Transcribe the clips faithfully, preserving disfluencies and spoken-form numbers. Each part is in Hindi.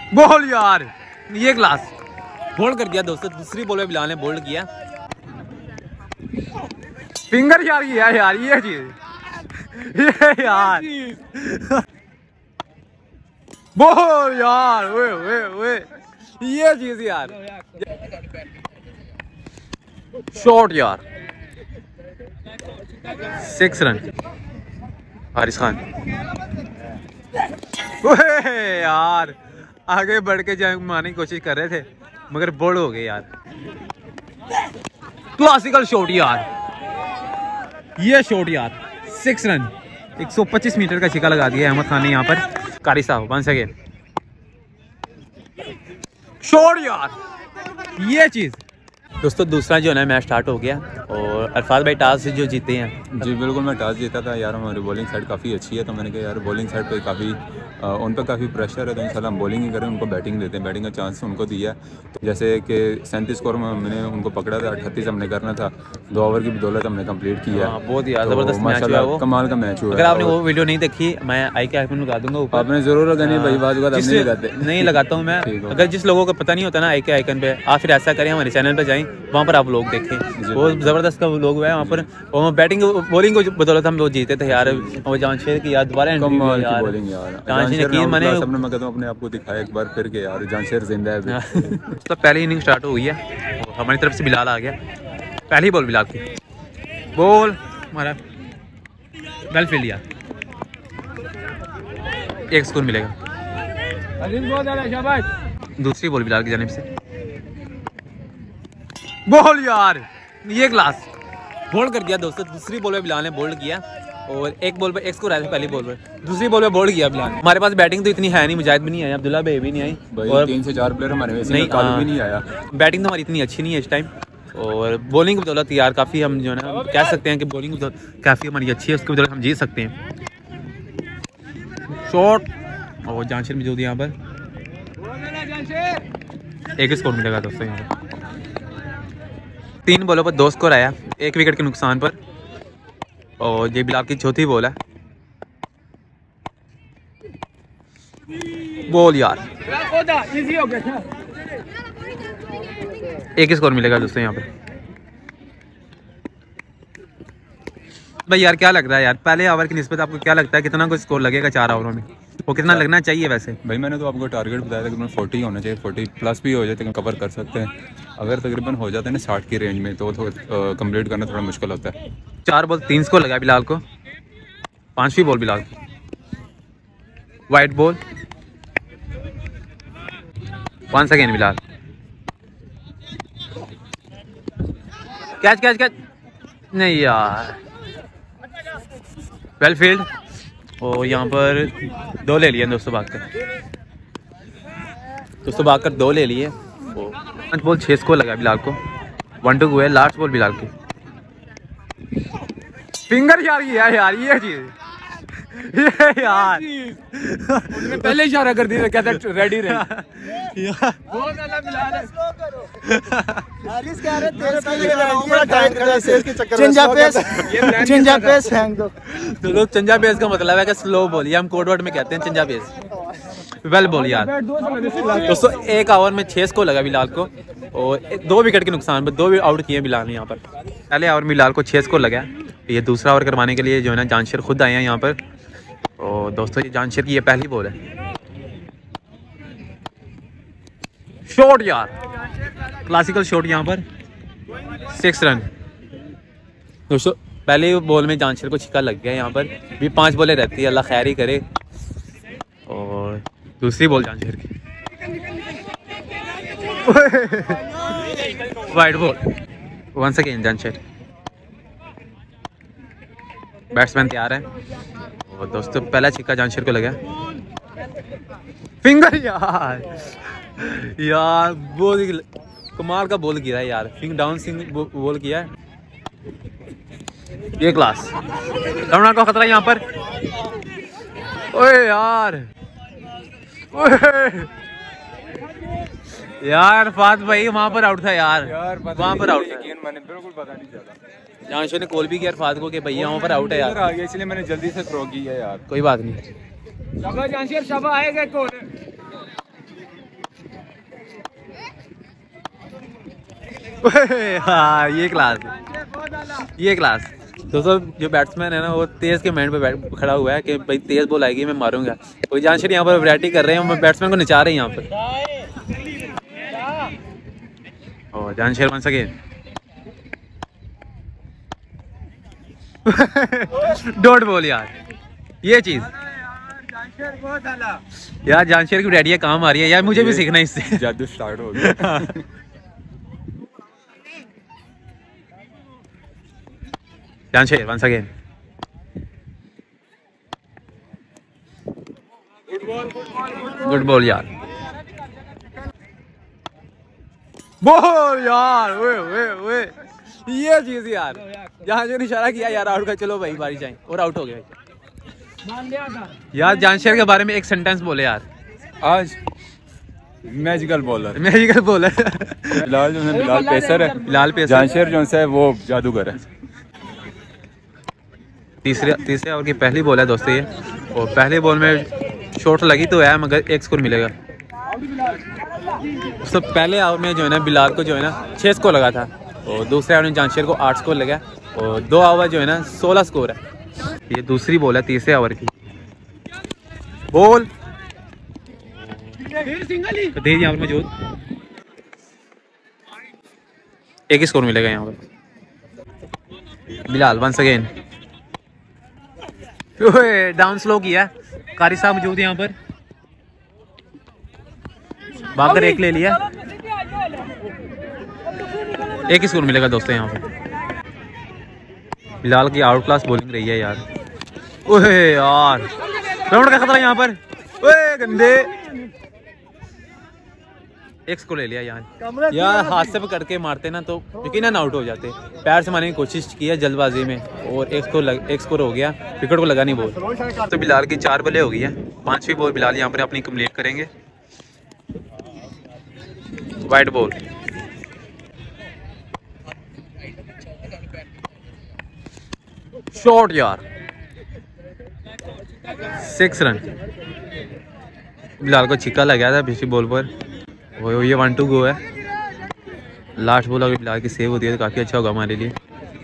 बोल यार, ये क्लास बोल्ड कर दिया दोस्तों। दूसरी बॉल में बिलाल ने बोल्ड किया। फिंगर यार किया यार, ये चीज ये यार बोल यार, ओए ओए ओए, ये चीज यार, शॉट यार, सिक्स रन हारिस खान। ओए यार, आगे बढ़ के जंग मारने की कोशिश कर रहे थे मगर बोल्ड हो गए यार। क्लासिकल शॉट यार, ये शॉट यार, सिक्स रन, एक सौ पच्चीस मीटर का छिक्का लगा दिया अहमद खान ने यहाँ पर। कारी साहब वन सेकेंड शॉट यार, ये चीज दोस्तों। दूसरा जो है ना मैच स्टार्ट हो गया और अरफात भाई टॉस से जो जीते हैं। जी बिल्कुल, मैं टॉस जीता था यार। हमारी बॉलिंग साइड काफ़ी अच्छी है तो मैंने कहा यार बॉलिंग साइड पे काफ़ी उन पर काफ़ी प्रेशर है तो इंशाल्लाह हम बॉलिंग ही करें, उनको बैटिंग देते हैं। बैटिंग का चांस उनको दिया तो जैसे कि सैंतीस स्कोर में हमने उनको पकड़ा था, अट्ठतीस हमने करना था, दो ओवर की बदौलत हमने कंप्लीट किया। बहुत ही ज़बरदस्त मैच हुआ वो, कमाल का मैच हुआ। अगर आपने वो वीडियो नहीं देखी मैं आई के आइकन लगा दूंगा ऊपर। आपने जरूर लगानी भाई, बात नहीं लगाते, नहीं लगाता हूँ मैं। अगर जिस लोगों को पता नहीं होता ना आई के आइकन पे, आप फिर ऐसा करें हमारे चैनल पर जाएँ, वहाँ पर आप लोग देखें, बहुत ज़बरदस्त का लोग हुआ है वहाँ पर। और बैटिंग बॉलिंग को बदौलत हम लोग जीते थे यार। और जांशेर की यार दोबारा कमाल की बॉलिंग यार, जांशेर ने मैंने सबने मैं कहता हूँ अपने आप को दिखाया एक बार फिर के यार, जांशेर जिंदा है। तो पहली इनिंग स्टार्ट हो गई है और हमारी तरफ से बिलाल आ गया। पहली बॉल बिलाल की, बॉल हमारा वेल फील्ड यार, एक स्कोर मिलेगा। दूसरी बॉल बिलाल की जानिब से, बॉल यार, ये क्लास बोल्ड कर दिया दोस्तों। दूसरी बॉल पे बिलाल ने बोल्ड किया और एक बॉल पे एक स्कोर आया था पहली बॉल पर, दूसरी बॉल पे बोल्ड किया बिलाल। हमारे पास बैटिंग तो इतनी है नहीं, मुजाहिद भी नहीं आया, अब्दुल्ला भाई भी नहीं आई और तीन से चार प्लेयर हमारे में नहीं, कालू भी नहीं आया। बैटिंग तो हमारी इतनी अच्छी नहीं है इस टाइम और बॉलिंग की बदौलत यार काफ़ी हम जो है ना कह सकते हैं कि बॉलिंग की बदौलत काफ़ी हमारी अच्छी है, उसकी बदौलत हम जीत सकते हैं। शॉट और जांशेर मौजूद यहाँ पर, एक स्कोर मिलेगा दोस्तों यहाँ पर। तीन बॉलों पर दो स्कोर आया, एक विकेट के नुकसान पर। और ये बिलाल की चौथी बॉल है, बॉल यार, एक स्कोर मिलेगा दोस्तों यहाँ पर। भाई यार क्या लग रहा है यार, पहले ओवर की निस्बत आपको क्या लगता है कितना कुछ स्कोर लगेगा चार ओवरों में, वो कितना लगना चाहिए वैसे? भाई मैंने तो आपको टारगेट बताया था कि फोर्टी होना चाहिए, फोर्टी प्लस भी हो जाए तो कवर कर सकते हैं। अगर तकरीबन हो जाता है ना साठ की रेंज में तो कंप्लीट करना थोड़ा मुश्किल होता है। चार बॉल तीन स्कोर लगा बिलाल को, पांचवी ball Bilal, white ball, one second Bilal, catch catch catch नहीं यार, वेल फील्ड। और यहाँ पर दो ले लिए दोस्तों भाग कर, दोस्तों भाग कर दो ले लिए। पांच बॉल छः स्कोर लगा बिलाल को, वन टू हुए। लास्ट बॉल बिलाल की, फिंगर यार किया यार, ये चीज ये यार पहले इशारा कर दिया, कहता रेडी रहे। बहुत ज्यादा बिलाल है। हारिस कह रहे तेरे पहले लगाऊंगा टाइट कर सेल के चक्कर में चिंजा पेस, चिंजा पेस फेंक दो। तो लोग चिंजा पेस का मतलब है कि स्लो बॉल, ये हम कोड वर्ड में कहते हैं चिंजा पेस, वेल बॉल यार। दोस्तों एक ओवर में छह स्कोर लगा बिलाल को और दो विकेट के नुकसान पर दो आउट किए बिलाल ने यहाँ पर। पहले ओवर में बिलाल को छह स्कोर लगा, ये दूसरा ओवर करवाने के लिए जो है ना जांशेर खुद आए हैं यहाँ पर। और दोस्तों ये जांशेर की ये पहली बॉल है, शॉट यार, क्लासिकल शॉट यहाँ पर, सिक्स रन। दोस्तों पहले बॉल में जांशेर को छिक्का लग गया यहाँ पर, भी पांच बॉलें रहती है, अल्लाह खैर ही करे। और दूसरी बॉल जांशेर की, wide ball, once again Jansher. Batsman तैयार है और दोस्तों पहला छिक्का जांशेर को लगा, फिंगर यार, यार बहुत कमाल का बॉल किया है यार, फिंग डाउन सिंग बॉल किया है, ये क्लास। रमना को खतरा यहाँ पर, ओए यार, ओए यार फात भाई वहाँ पर आउट था यार, यार वहाँ पर आउट था, मैंने बिल्कुल पता नहीं चला। जांशेर ने कॉल भी किया फात को कि भैया वहाँ पर आउट है यार, आ गया इसलिए मैंने जल्दी से थ्रो किया यार। कोई बात नहीं। जांशेर शाबाश आएगा कौन हाँ ये क्लास, ये क्लास। दोस्तों जो बैट्समैन है ना वो तेज़ के माइंड पे खड़ा हुआ है कि भाई तेज़ बॉल आएगी मैं मारूंगा। कोई जानशेर यहाँ पर वैरायटी कर रहे हैं, बैट्समैन को नचा रहे हैं यहाँ पर। और Jansher one again. Don't ball यार, ये चीज़ यार जानशेर की वैरायटी काम आ रही है यार, मुझे भी सीखना है इससे। जादू स्टार्ट हो गया। Jansher once again. Good ball यार, बॉल यार, ओए ओए ओए ये चीज यार, जहाँ जो इशारा किया यार आउट का, चलो भाई बारी जाए और आउट हो गया यार। जानशेर के बारे में एक सेंटेंस बोले यार आज। Magical bowler, magical bowler. Bilal जो है बिलाल पेसर है, बिलाल पेसर। जानशेर जो है वो जादूगर है। तीसरे तीसरे ओवर की पहली बॉल है दोस्तों ये, और पहले बॉल में शॉट लगी तो है मगर एक स्कोर मिलेगा। तो पहले ओवर में जो है ना बिलाल को जो है ना छः स्कोर लगा था, और दूसरे ओवर में जानशेर को आठ स्कोर लगा, और दो ओवर जो है ना सोलह स्कोर है। ये दूसरी बॉल है तीसरे ओवर की। बॉल तेज यहाँ पर मौजूद, एक ही स्कोर मिलेगा यहाँ पर। Bilal once again. Down slow किया, कारी साहब मौजूद यहाँ पर, भागकर एक ले लिया, एक ही स्कोर मिलेगा दोस्तों यहाँ पर। बिलाल की आउट क्लास बॉलिंग रही है यार। ओए यार राउंड का खतरा यहाँ पर, ओए गंदे, एक स्कोर ले लिया यार। यार हाथ से पकड़ के मारते ना तो यकीनन आउट हो जाते, पैर से मारने की कोशिश की है जल्दबाजी में, और एक स्कोर लग, एक स्कोर हो गया, विकेट को लगा नहीं बॉल। तो बिलाल की चार बॉलें हो गई है, पांचवी बॉल बिलाल यहाँ पर अपनी कंप्लीट करेंगे। वाइट बॉल, शॉट यार, सिक्स रन। बिलाल को छिक्का लग गया था पिछली बॉल पर, वो ये वन टू गो है। लास्ट बॉल अगर बिलाल की सेव होती है तो काफ़ी अच्छा होगा हमारे लिए।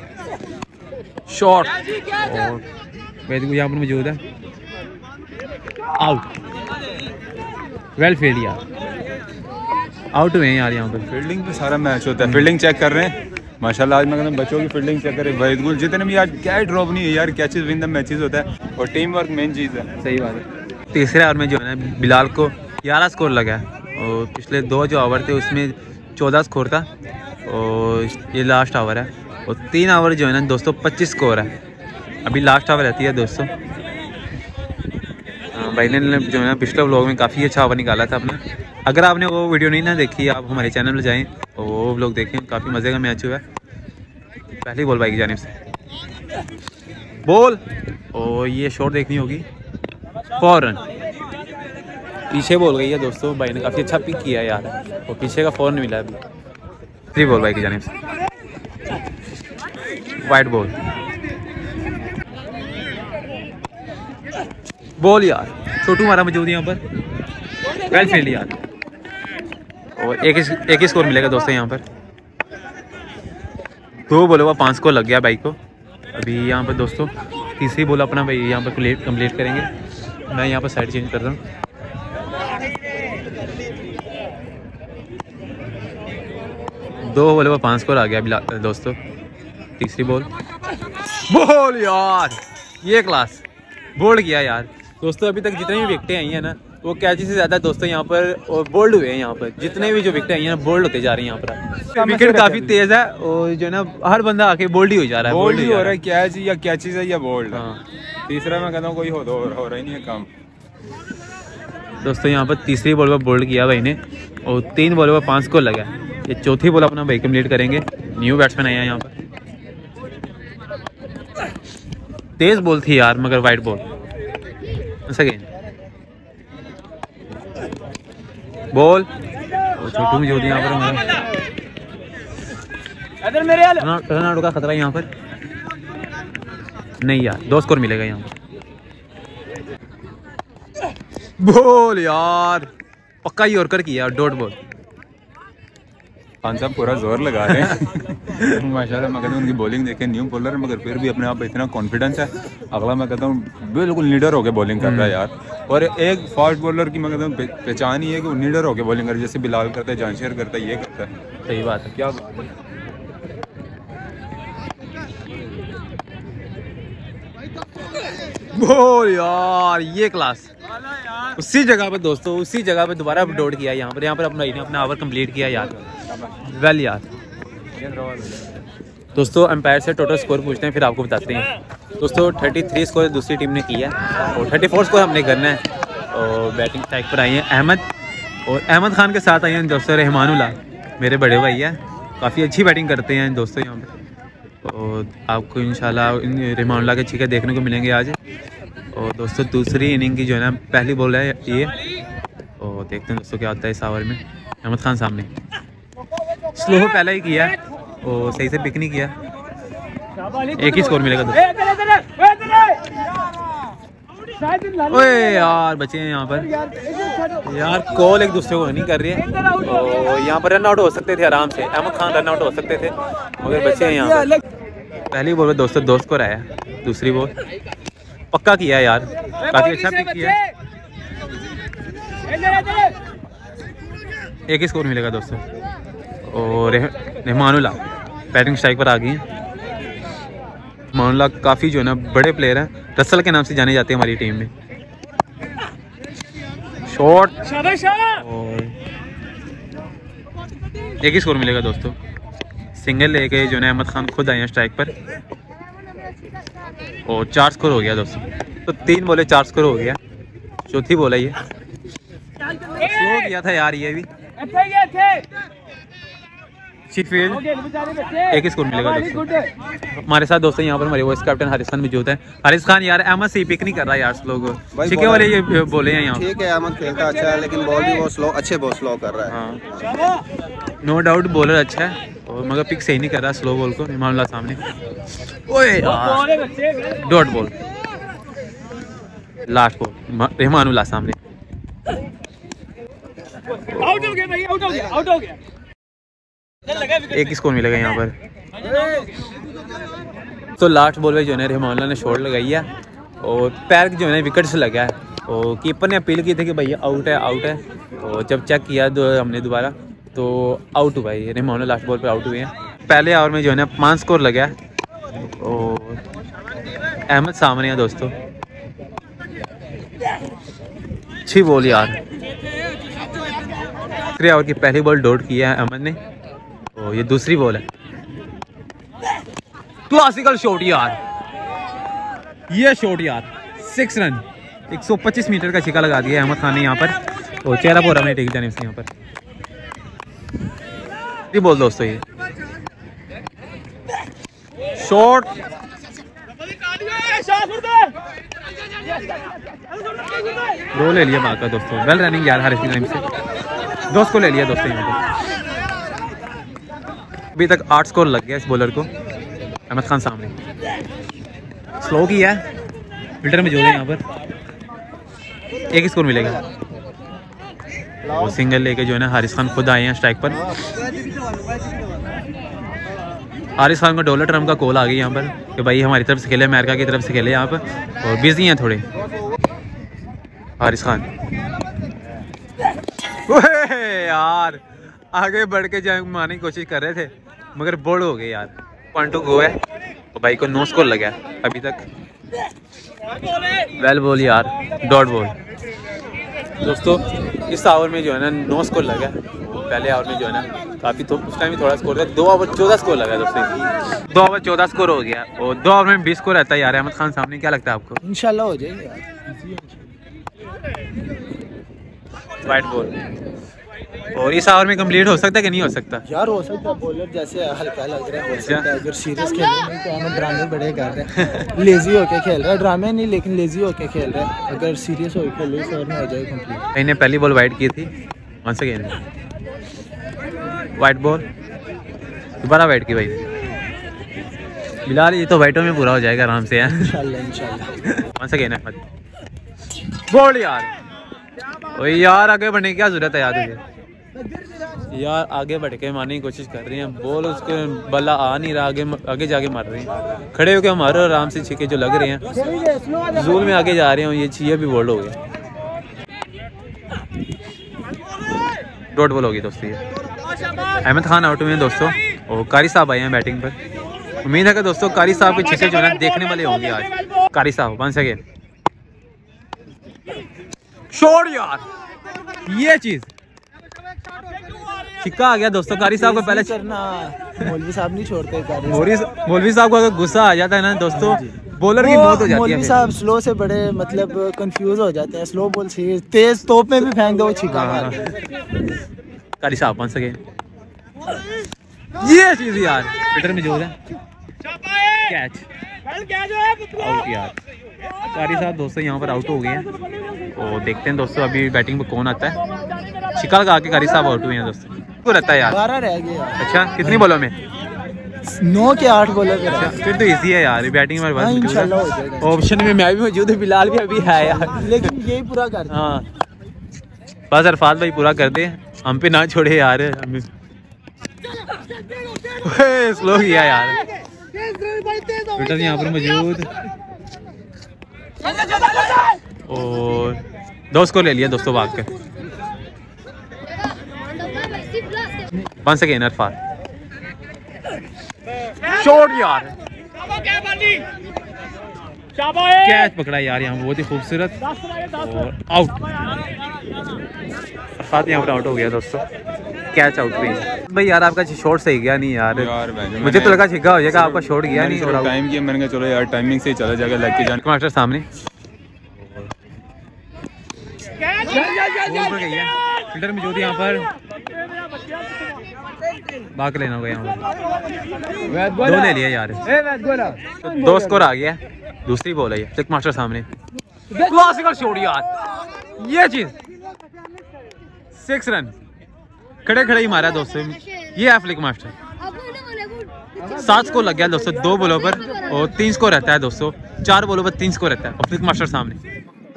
शॉट, और वैद यहाँ पर मौजूद है, आउट। वेल फील्ड यार, आउट हुए हैं यार यहाँ पर। फील्डिंग पे सारा मैच होता है, फील्डिंग चेक कर रहे हैं माशाल्लाह। आज मैं कहता हूँ बच्चों की फील्डिंग चेक करें, वहीद गुल जितने भी आज क्या ड्रॉप नहीं है यार, कैचेस विन द मैचेस होता है, और टीम वर्क मेन चीज़ है। सही बात है। तीसरे ओवर में जो है ना बिलाल को ग्यारह स्कोर लगा है, और पिछले दो जो ओवर थे उसमें चौदह स्कोर था, और ये लास्ट ओवर है, और तीन ओवर जो है ना दोस्तों पच्चीस स्कोर है। अभी लास्ट ओवर रहती है दोस्तों। भाई ने जो है ना पिछले व्लॉग में काफ़ी अच्छा ओवर निकाला था अपना। अगर आपने वो वीडियो नहीं ना देखी, आप हमारे चैनल पर जाएँ और वो व्लॉग देखें, काफ़ी मज़े का मैच हुआ है। पहली बॉल भाई की जानिब से, बॉल, और ये शॉट देखनी होगी, फोर रन। पीछे बॉल गई है दोस्तों, भाई ने काफ़ी अच्छा पिक किया यार, और पीछे का फोर नहीं मिला अभी। थ्री बॉल भाई की जानिब से, वाइट बॉल, बॉल यार, छोटू मारा मौजूद यहाँ पर, वेल फील्ड यार, और एक एक ही स्कोर मिलेगा दोस्तों यहाँ पर। दो बॉलों का पाँच स्कोर लग गया भाई को। अभी यहाँ पर दोस्तों तीसरी बॉल अपना भाई यहाँ पर कंप्लीट करेंगे। मैं यहाँ पर साइड चेंज कर रहा हूँ। दो बॉलों का पाँच स्कोर आ गया दोस्तों। तीसरी बॉल, बॉल यार, ये क्लास बोल्ड किया यार दोस्तों। अभी तक जितनी भी विकेटें आई हैं ना वो कैची से ज़्यादा दोस्तों यहाँ पर और बोल्ड हुए हैं। यहाँ पर जितने भी जो विकेटें आई हैं ना बोल्ड होते जा रही हैं यहाँ पर। विकेट काफ़ी तेज़ है और जो है ना हर बंदा आके बोल्ड ही हो जा रहा है। बोल्ड ही हो रहा है, कैच या कैचेस है या बोल्ड। हाँ, तीसरा मैं कहता हूँ कोई हो, हो, हो रहा ही नहीं है काम दोस्तों। यहाँ पर तीसरी बॉल पर बोल्ड किया भाई ने और तीन बॉलों पर पाँच स्कोर लगा। ये चौथी बॉल अपना भाई कंप्लीट करेंगे। न्यू बैट्समैन आया है यहाँ पर। तेज बॉल थी यार मगर वाइट बॉल। सेकेंड बॉल, छोटू मौजूद यहाँ पर। रन आउट का खतरा यहाँ पर नहीं यार, दो स्कोर मिलेगा यहाँ पर। बॉल यार पक्का यॉर्कर किया, डॉट बॉल। खान साहब पूरा जोर लगा रहे हैं माशाल्लाह। मैं कहता हूँ उनकी बॉलिंग देखें, न्यू बॉलर मगर फिर भी अपने आप पे इतना कॉन्फिडेंस है। अगला मैं कहता हूँ बिल्कुल लीडर होकर बॉलिंग कर रहा है यार। और एक फास्ट बॉलर की मैं कहता हूँ पहचान ही है कि वो लीडर होकर बॉलिंग कर, जैसे बिलाल करता है, जानशेर करता है, ये करता है। सही बात है, क्या बोल यार, ये क्लास उसी जगह पर दोस्तों, उसी जगह पे दोबारा अपलोड किया यहाँ पर। यहाँ पर अपना अपना ओवर कंप्लीट किया यार, वेल यार। दोस्तों एम्पायर से टोटल स्कोर पूछते हैं फिर आपको बताते हैं। दोस्तों तैंतीस स्कोर दूसरी टीम ने किया और चौंतीस स्कोर हमने करना है। और बैटिंग टाइप पर आई हैं अहमद, और अहमद खान के साथ आई हैं दोस्तों रहमानुल्लाह, मेरे बड़े भाई हैं, काफ़ी अच्छी बैटिंग करते हैं दोस्तों यहाँ पर। और आपको इंशाल्लाह रहमानुल्लाह के छक्के देखने को मिलेंगे आज। और दोस्तों दूसरी इनिंग की जो है ना पहली बॉल है ये, और देखते हैं दोस्तों क्या होता है इस ओवर में। अहमद खान सामने स्लो पहले ही किया और सही से पिक नहीं किया, एक ही स्कोर मिलेगा दोस्तों। ओए यार बचे हैं यहाँ पर यार, कॉल एक दूसरे को नहीं कर रही है। और यहाँ पर रन आउट हो सकते थे आराम से, अहमद खान रन आउट हो सकते थे मगर बचे हैं यहाँ पर। पहली बॉल में दोस्तों दो स्कोर आया, दूसरी बॉल पक्का किया है यार, काफी अच्छा पिक किया है। एक ही स्कोर मिलेगा दोस्तों। और रहमानुल्लाह बैटिंग स्ट्राइक पर आ गई हैं। रहमानुल्लाह काफ़ी जो है ना बड़े प्लेयर हैं, रसल के नाम से जाने जाते हैं हमारी टीम में। शॉट और एक ही स्कोर मिलेगा दोस्तों। सिंगल लेके जो है अहमद खान खुद आए हैं स्ट्राइक पर, और चार स्कोर हो गया दोस्तों। तो तीन बोले चार स्कोर हो गया, चौथी बोला ये स्लो किया था यार ये भी। एक ही स्कोर मिलेगा दोस्तों। हमारे साथ दोस्तों यहाँ पर हमारे वाइस कैप्टन हारिस खान मौजूद है। हारिस खान यार अहमद से पिक नहीं कर रहा यार स्लो को, छक्के वाले ये बोले हैं यहाँ। ठीक है अहमद खेलता अच्छा है लेकिन बॉल भी वो स्लो, अच्छे बॉल स्लो कर रहा है। हाँ नो डाउट बॉलर अच्छा है और मगर पिक सही नहीं कर रहा स्लो बॉल को। रहमानुल्लाह सामने, ओए यार dot ball, last ball Rahmanullah सामने, आउट हो गया भाई, आउट हो गया, आउट हो गया। एक ही स्कोर मिलेगा यहाँ पर। तो लास्ट बॉल में जो है रहमानुल्लाह ने शॉट लगाई है और पैर जो है विकेट से लगा है, और कीपर ने अपील की थी कि भैया आउट है आउट है। और जब चेक किया तो हमने दोबारा तो आउट हुआ है, रहमानुल्लाह लास्ट बॉल पे आउट हुए हैं। पहले ओवर में जो है ना पाँच स्कोर लगा है और अहमद सामने है दोस्तों। अच्छी बॉल यार, तीसरे ओवर की पहली बॉल डॉट किया है अहमद ने, और ये दूसरी बॉल है। क्लासिकल शॉट यार, ये शॉट यार, सिक्स रन एक सौ पच्चीस मीटर का छिक्का लगा दिया अहमद खान ने यहाँ पर, और चेहरा पोरा में टेक जाने से यहाँ पर ये बोल दोस्तों। ये शॉट दो ले लिया बाका दोस्तों, वेल रनिंग यार हारिस खान से, दो स्कोर ले लिया दोस्तों यहाँ पर। अभी तक आठ स्कोर लग गया इस बॉलर को। अहमद खान सामने स्लो किया है, फिल्टर में जो है यहाँ पर एक ही स्कोर मिलेगा। वो सिंगल लेके जो है ना हारिस खान खुद आए हैं स्ट्राइक पर। हारिस खान को डॉलर ट्रम्प का कॉल आ गई यहाँ पर कि भाई हमारी तरफ से खेले, अमेरिका की तरफ से खेले यहाँ पर, और बिजी हैं थोड़े हारिस खान। यार आगे बढ़ के जाए मारने की कोशिश कर रहे थे मगर बोल्ड हो गए यार। पॉइंट टू गो है तो भाई को नो स्कोर लगा अभी तक। वेल बॉल यार, डॉट बॉल दोस्तों। इस ओवर में जो है ना नो स्कोर लगा, पहले ओवर में जो है ना काफ़ी तो उस टाइम थोड़ा स्कोर था, दो ओवर चौदह स्कोर लगा दोस्तों। दो ओवर चौदह स्कोर हो गया और दो ओवर में बीस स्कोर रहता है यार अहमद खान सामने। क्या लगता है आपको? इंशाल्लाह हो जाएगा। वाइट बॉल, और इस ओवर में कंप्लीट हो सकता है कि नहीं हो सकता यार? हो सकता है, बॉलर जैसे हल्का लग रहा है, हो सकता है। अगर सीरियस खेल रहे हैं तो हमें ड्रामे बड़े कर रहे हैं, लेजी होके खेल रहा है, ड्रामे नहीं लेकिन लेजी होके खेल रहा है। अगर सीरियस होके खेल रहे ओवर में हो जाएगा कंप्लीट। मैंने पहली बॉल वाइट की थी, वंस अगेन वाइट बॉल, दोबारा वाइट की भाई। बिलाल ये तो वाइटों में पूरा हो जाएगा आराम से यार, इंशाल्लाह इंशाल्लाह। वंस अगेन अहमद बॉल यार। ओए यार आगे बढ़ने की क्या जरूरत है यार तुझे? यार आगे बढ़ के मारने की कोशिश कर रहे हैं, बॉल उसके बल्ला आ नहीं रहा, आगे आगे जाके मार रहे हैं। खड़े होकर मारो आराम से, छिके जो लग रहे हैं। जूल में आगे जा रहे हैं, ये छिया भी बोल्ड हो गया, डॉट बॉल होगी दोस्तों। ये अहमद खान आउट हुए हैं दोस्तों, और कारी साहब आए हैं बैटिंग पर। उम्मीद है कि दोस्तों कारी साहब के छिके जो है देखने वाले होंगे आज। कारी साहब वन सेकेंड शॉट यार, ये चीज छिक्का आ गया दोस्तों। कारी साहब को पहले करना, मौलवी साहब नहीं छोड़ते। मौलवी साहब को अगर गुस्सा आ जाता है ना दोस्तों, बॉलर की मौत हो जाती है। मौलवी साहब स्लो से बड़े मतलब कंफ्यूज हो जाते हैं। स्लो बॉल से तेज तोप में भी फेंक दो, छिक्का मार। कारी साहब वन सेकेंड, ये चीज यार पीटर में जोर है, कैच आउट यार। कारी साहब दोस्तों यहाँ पर आउट हो गए हैं, और देखते हैं दोस्तों अभी बैटिंग पे कौन आता है। शिकार लगा के कारी साहब आउट हुए हैं दोस्तों। तो रहता है यार, बारह रह गया। अच्छा कितनी बॉलों में? नौ के आठ बॉलर पे। अच्छा फिर तो इजी है यार बैटिंग में। हाँ, इंशाल्लाह हो जाएगा। ऑप्शन में मैं भी मौजूद है, बिलाल भी अभी है यार, लेकिन यही पूरा कर। हाँ बस अरफात भाई पूरा कर दे, हम पे ना छोड़े यार। स्लो किया यार, पीटर यहाँ पर मौजूद, और दो स्कोर ले लिया दोस्तों भाग कर। वन सेकेंड अरफात शॉट यार, कैच पकड़ा यार यहाँ बहुत ही खूबसूरत, और आउट। अरफात यहाँ पर आउट हो गया दोस्तों, कैच आउट भी। भाई यार आपका शॉट सही गया नहीं यार, यार मुझे तो लगा छिक्का हो जाएगा, आपका शॉट गया नहीं। टाइम किया मैंने कहा चलो यार टाइमिंग से ही चला जाएगा, लग के जाने मास्टर सामने फील्डर में जो थी यहाँ पर भाग लेना होगा, यहाँ पर दो ले लिया यार, तो दो स्कोर आ गया। दूसरी बॉल है ये, फ्लिक मास्टर सामने, क्लासिकल शॉट यार, ये चीज सिक्स रन खड़े खड़े ही मारा दोस्तों। ये है फ्लिक मास्टर। सात स्कोर लग गया दोस्तों दो बॉलों पर, और तीन स्कोर रहता है दोस्तों, चार बॉलों पर तीन स्कोर रहता है। और फ्लिक मास्टर सामने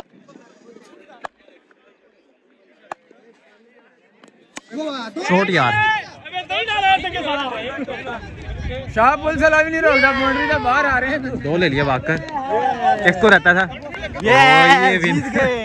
शॉट यार, शाह पुल सलामी नहीं रोकता, बाउंड्री से बाहर आ रहे हैं। दो ले लिया भागकर, एक स्कोर रहता था। ये, ये विन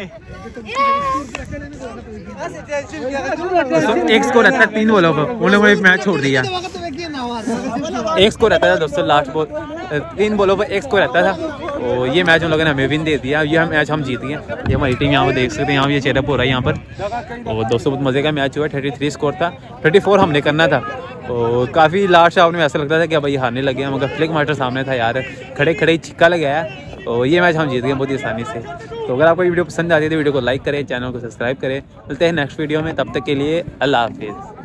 एक स्कोर रहता है तीन बॉलों पर, उन्होंने मैच छोड़ दिया। एक स्कोर रहता था दोस्तों लास्ट बॉल, तीन बॉलों पर एक स्कोर रहता था, और ये मैच उन लोगों ने हमें विन दे दिया। ये मैच हम जीत गए। ये हमारी टीम यहाँ पर देख सकते हैं, यहाँ ये चेयरअप हो रहा है यहाँ पर। और दोस्तों बहुत मज़े का मैच हुआ, थर्टी थ्री स्कोर था, थर्टी फोर हमने करना था। और काफ़ी लास्ट आउट में ऐसा लगता था कि भाई हारने लगे हैं, मगर फ्लिक मास्टर सामने था यार, खड़े खड़े ही छिक्का लगाया, और ये मैच हम जीत गए बहुत ही आसानी से। तो अगर आपको ये वीडियो पसंद आती है तो वीडियो को लाइक करें, चैनल को सब्सक्राइब करें। मिलते हैं नेक्स्ट वीडियो में, तब तक के लिए अल्लाह हाफिज़।